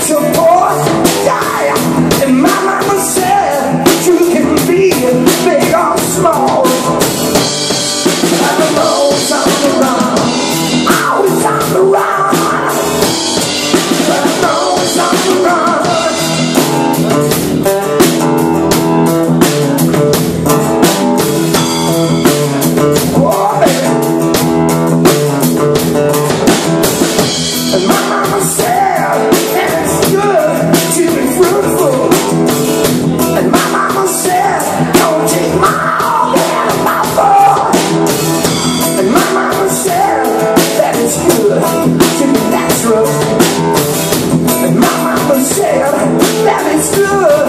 support, yeah. And my mama said you can be big or small. I'm always on the run, always on the run. I'm always on the run. Oh, baby. And my mama said that it's good to be fruitful. And my mama said don't take my all out of my boy. And my mama said that it's good to be natural. And my mama said that it's good